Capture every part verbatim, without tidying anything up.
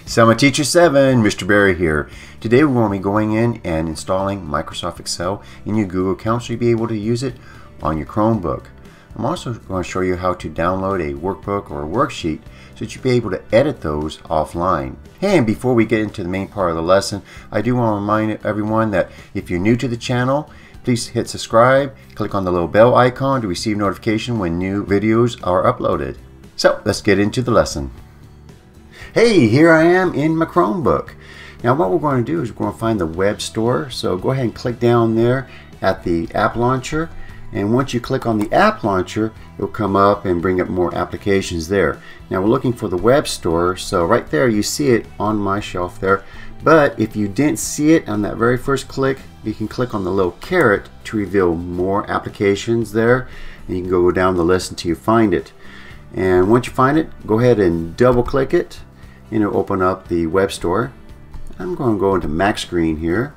Summer Teacher seven, Mister Berry here. Today we're going to be going in and installing Microsoft Excel in your Google account so you'll be able to use it on your Chromebook. I'm also going to show you how to download a workbook or a worksheet so that you'll be able to edit those offline. And before we get into the main part of the lesson, I do want to remind everyone that if you're new to the channel, please hit subscribe, click on the little bell icon to receive notification when new videos are uploaded. So let's get into the lesson. Hey, here I am in my Chromebook. Now what we're going to do is we're going to find the web store. So go ahead and click down there at the app launcher. And once you click on the app launcher, it'll come up and bring up more applications there. Now we're looking for the web store. So right there you see it on my shelf there. But if you didn't see it on that very first click, you can click on the little caret to reveal more applications there. And you can go down the list until you find it. And once you find it, go ahead and double click it. And it'll open up the web store. I'm going to go into Mac screen here.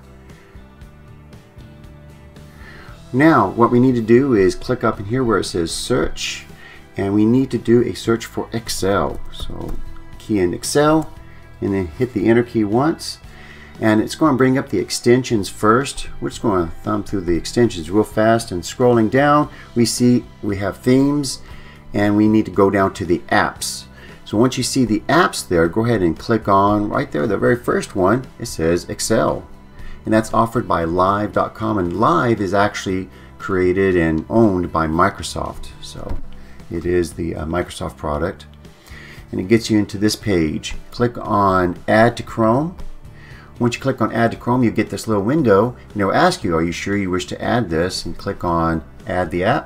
Now what we need to do is click up in here where it says search, and we need to do a search for Excel. So key in Excel and then hit the enter key once, and it's going to bring up the extensions first. We're just going to thumb through the extensions real fast, and scrolling down we see we have themes and we need to go down to the apps. So once you see the apps there, go ahead and click on right there, the very first one. It says Excel, and that's offered by live dot com, and Live is actually created and owned by Microsoft, so it is the uh, Microsoft product. And it gets you into this page. Click on Add to Chrome. Once you click on Add to Chrome, you get this little window, and it'll ask you, are you sure you wish to add this? And click on Add the App.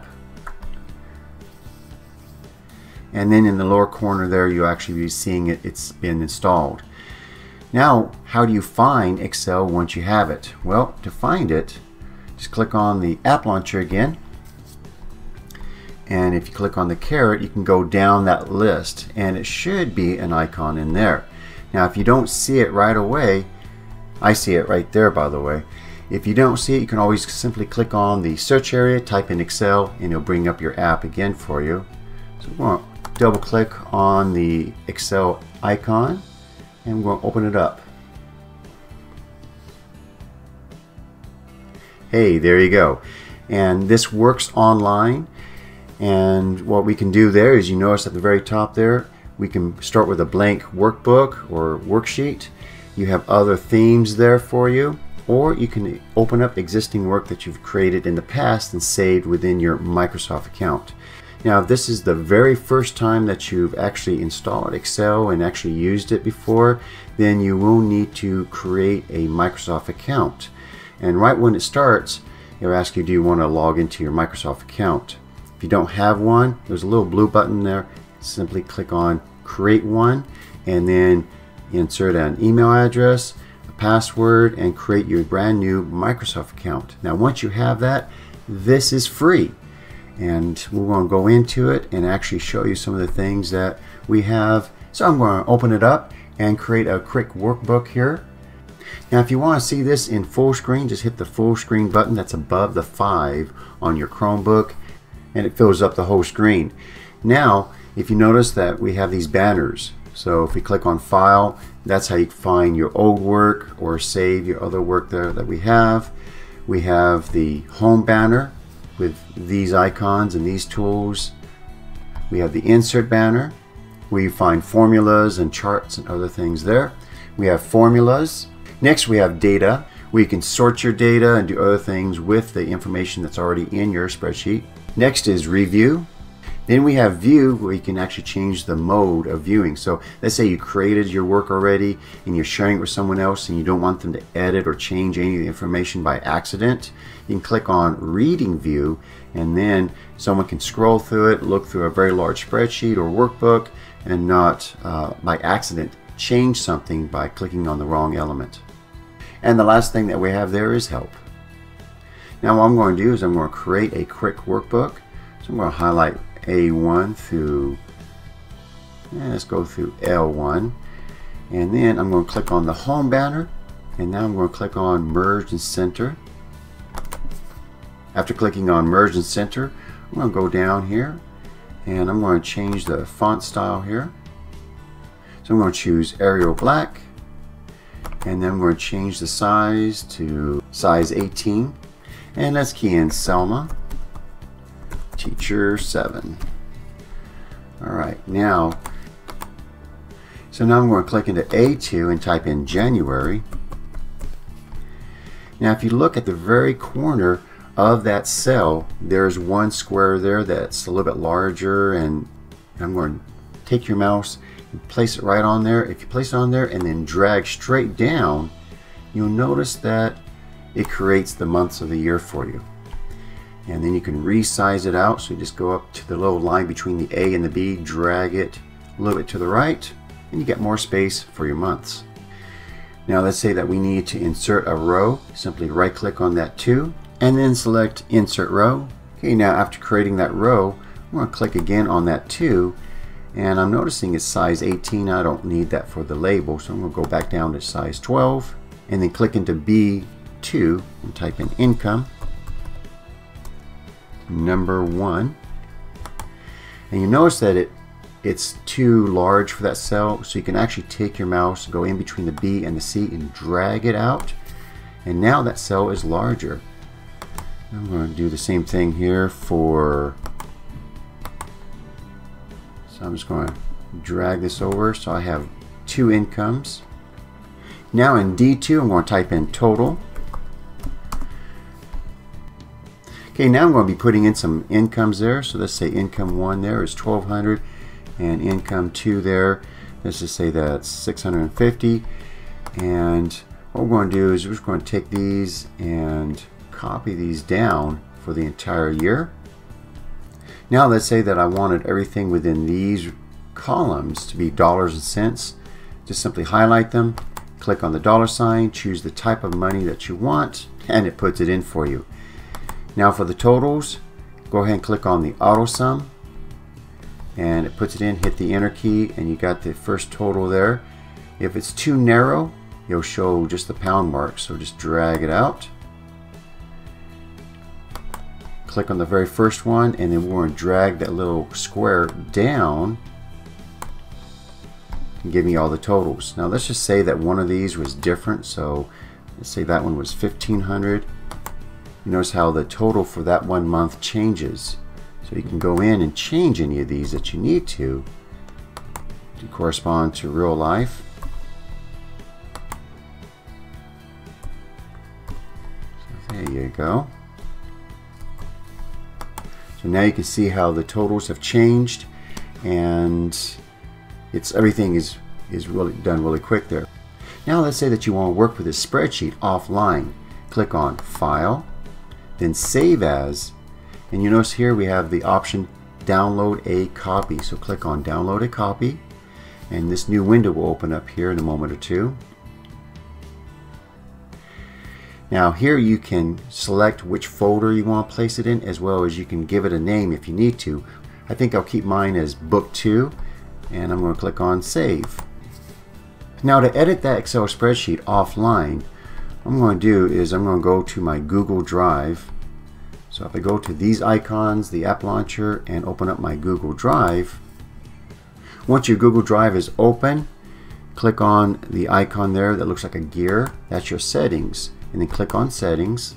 And then in the lower corner there, you'll actually be seeing it, it's been installed. Now, how do you find Excel once you have it? Well, to find it, just click on the app launcher again. And if you click on the caret, you can go down that list, and it should be an icon in there. Now, if you don't see it right away, I see it right there, by the way. If you don't see it, you can always simply click on the search area, type in Excel, and it'll bring up your app again for you. So we're going to double click on the Excel icon, and we're going to open it up. Hey, there you go. And this works online. And what we can do there is, you notice at the very top there, we can start with a blank workbook or worksheet. You have other themes there for you, or you can open up existing work that you've created in the past and saved within your Microsoft account. Now, if this is the very first time that you've actually installed Excel and actually used it before, then you will need to create a Microsoft account. And right when it starts, it'll ask you, do you want to log into your Microsoft account? If you don't have one, there's a little blue button there. Simply click on Create One, and then insert an email address, a password, and create your brand new Microsoft account. Now, once you have that, this is free. And we're going to go into it and actually show you some of the things that we have. So I'm going to open it up and create a quick workbook here. Now if you want to see this in full screen, just hit the full screen button that's above the five on your Chromebook, and it fills up the whole screen. Now if you notice that we have these banners, so if we click on File, that's how you find your old work or save your other work there that we have. We have the Home banner with these icons and these tools. We have the Insert banner where you find formulas and charts and other things there. We have Formulas. Next we have Data, where you can sort your data and do other things with the information that's already in your spreadsheet. Next is Review. Then we have View, where you can actually change the mode of viewing. So let's say you created your work already and you're sharing it with someone else and you don't want them to edit or change any of the information by accident. You can click on Reading View, and then someone can scroll through it, look through a very large spreadsheet or workbook, and not uh, by accident change something by clicking on the wrong element. And the last thing that we have there is Help. Now what I'm going to do is I'm going to create a quick workbook. So I'm going to highlight A one through, and let's go through L one, and then I'm going to click on the Home banner, and now I'm going to click on Merge and Center. After clicking on Merge and Center, I'm going to go down here and I'm going to change the font style here. So I'm going to choose Arial Black, and then we're going to change the size to size eighteen, and let's key in Selma, teacher seven. Alright, now, so now I'm going to click into A two and type in January. Now if you look at the very corner of that cell, there's one square there that's a little bit larger, and I'm going to take your mouse and place it right on there. If you place it on there and then drag straight down, you'll notice that it creates the months of the year for you. And then you can resize it out, so you just go up to the little line between the A and the B, drag it a little bit to the right, and you get more space for your months. Now let's say that we need to insert a row. Simply right click on that too, and then select Insert Row. Okay, now after creating that row, I'm going to click again on that two, and I'm noticing it's size eighteen. I don't need that for the label, so I'm going to go back down to size twelve, and then click into B two and type in income, number one. And you notice that it it's too large for that cell, so you can actually take your mouse, go in between the B and the C, and drag it out, and now that cell is larger. I'm going to do the same thing here for, so I'm just going to drag this over so I have two incomes. Now in D two, I'm going to type in total. Okay, now I'm going to be putting in some incomes there. So let's say income one there is twelve hundred, and income two there, let's just say that's six hundred fifty. And what we're going to do is we're just going to take these and copy these down for the entire year. Now let's say that I wanted everything within these columns to be dollars and cents. Just simply highlight them, click on the dollar sign, choose the type of money that you want, and it puts it in for you. Now for the totals, go ahead and click on the auto sum, and it puts it in. Hit the enter key, and you got the first total there. If it's too narrow, it'll show just the pound mark, so just drag it out. Click on the very first one, and then we're going to drag that little square down and give me all the totals. Now let's just say that one of these was different, so let's say that one was fifteen hundred. You notice how the total for that one month changes. So you can go in and change any of these that you need to to correspond to real life. So there you go. So now you can see how the totals have changed, and it's everything is is really done really quick there. Now let's say that you want to work with this spreadsheet offline. Click on File, then Save As, and you notice here we have the option Download a Copy. So click on Download a Copy, and this new window will open up here in a moment or two. Now here you can select which folder you want to place it in, as well as you can give it a name if you need to. I think I'll keep mine as Book two, and I'm going to click on Save. Now to edit that Excel spreadsheet offline, what I'm going to do is I'm going to go to my Google Drive. So if I go to these icons, the app launcher, and open up my Google Drive, once your Google Drive is open, click on the icon there that looks like a gear. That's your settings. And then click on Settings.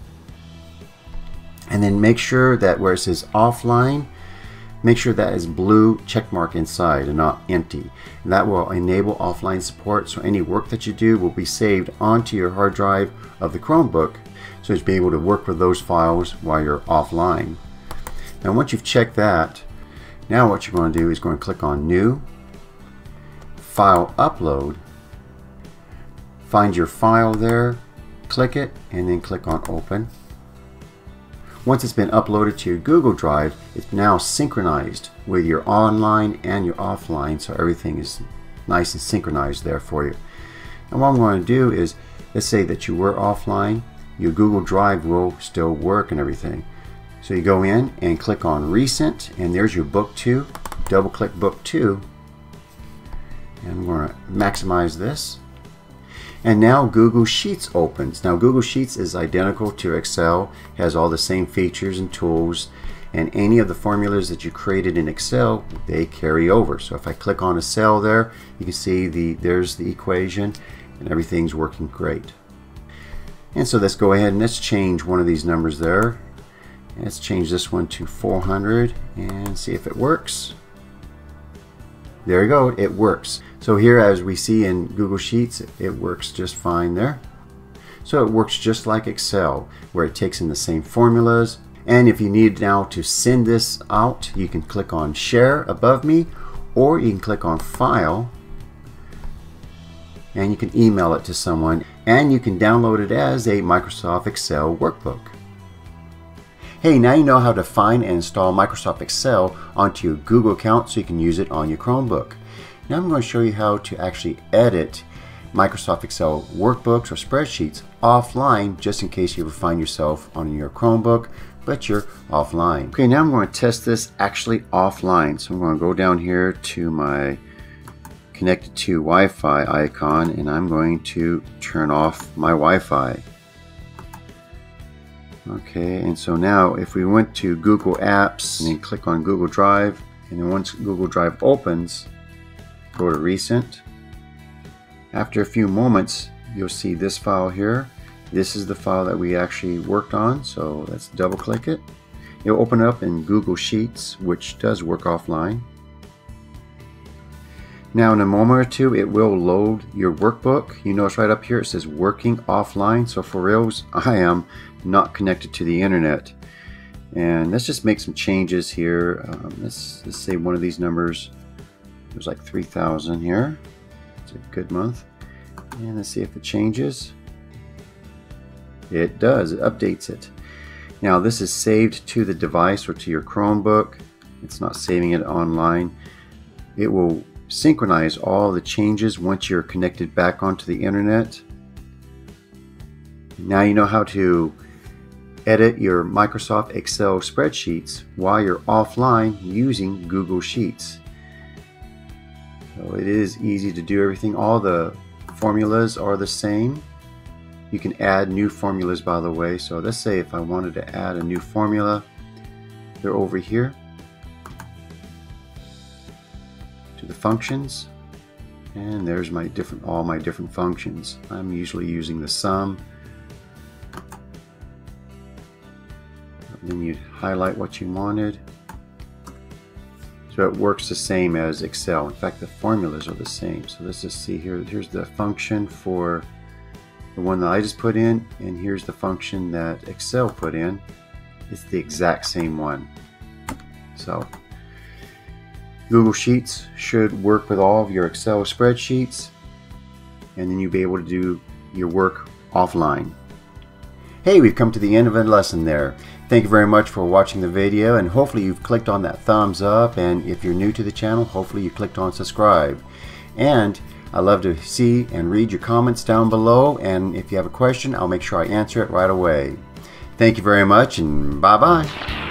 And then make sure that where it says Offline, make sure that is blue check mark inside and not empty. And that will enable offline support, so any work that you do will be saved onto your hard drive of the Chromebook, so you'll be able to work with those files while you're offline. Now once you've checked that, now what you're going to do is going to click on New, File Upload, find your file there, click it, and then click on Open. Once it's been uploaded to your Google Drive, it's now synchronized with your online and your offline, so everything is nice and synchronized there for you. And what I'm going to do is, let's say that you were offline, your Google Drive will still work and everything. So you go in and click on Recent, and there's your Book two. Double click Book two, and we're going to maximize this. And now Google Sheets opens. Now Google Sheets is identical to Excel, has all the same features and tools, and any of the formulas that you created in Excel, they carry over. So if I click on a cell there, you can see the there's the equation and everything's working great. And so let's go ahead and let's change one of these numbers there. Let's change this one to four hundred and see if it works. There you go, it works. So here, as we see in Google Sheets, it works just fine there. So it works just like Excel, where it takes in the same formulas. And if you need now to send this out, you can click on Share above me, or you can click on File, and you can email it to someone, and you can download it as a Microsoft Excel workbook. Hey, now you know how to find and install Microsoft Excel onto your Google account so you can use it on your Chromebook. Now I'm going to show you how to actually edit Microsoft Excel workbooks or spreadsheets offline, just in case you ever find yourself on your Chromebook but you're offline. Okay, now I'm going to test this actually offline. So I'm going to go down here to my connected to Wi-Fi icon, and I'm going to turn off my Wi-Fi. Okay, and so now if we went to Google Apps and then click on Google Drive, and then once Google Drive opens, go to Recent. After a few moments, you'll see this file here. This is the file that we actually worked on, so let's double click it. It'll open up in Google Sheets, which does work offline. Now in a moment or two, it will load your workbook. You notice right up here it says working offline. So for reals, I am not connected to the internet. And let's just make some changes here. Um, let's, let's say one of these numbers, there's like three thousand here. It's a good month. And let's see if it changes. It does, it updates it. Now this is saved to the device or to your Chromebook. It's not saving it online. It will synchronize all the changes once you're connected back onto the internet. Now you know how to edit your Microsoft Excel spreadsheets while you're offline using Google Sheets. So it is easy to do everything. All the formulas are the same. You can add new formulas, by the way. So let's say if I wanted to add a new formula, they're over here to the functions, and there's my different all my different functions. I'm usually using the sum. Then you highlight what you wanted. So it works the same as Excel. In fact, the formulas are the same. So let's just see here. Here's the function for the one that I just put in, and here's the function that Excel put in. It's the exact same one. So Google Sheets should work with all of your Excel spreadsheets, and then you'll be able to do your work offline. Hey, we've come to the end of a lesson there. Thank you very much for watching the video, and hopefully you've clicked on that thumbs up, and if you're new to the channel, hopefully you clicked on subscribe. And I love to see and read your comments down below, and if you have a question, I'll make sure I answer it right away. Thank you very much, and bye-bye.